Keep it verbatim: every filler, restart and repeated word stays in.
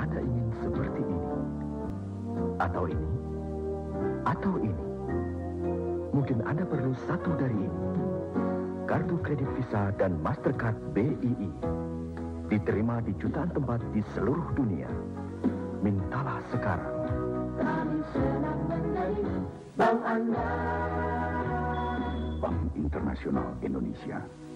Anda ingin seperti ini, atau ini, atau ini. Mungkin Anda perlu satu dari ini. Kartu kredit Visa dan Mastercard B I I. Diterima di jutaan tempat di seluruh dunia. Mintalah sekarang. Kami senang menerima Bank Anda. Bank Internasional Indonesia.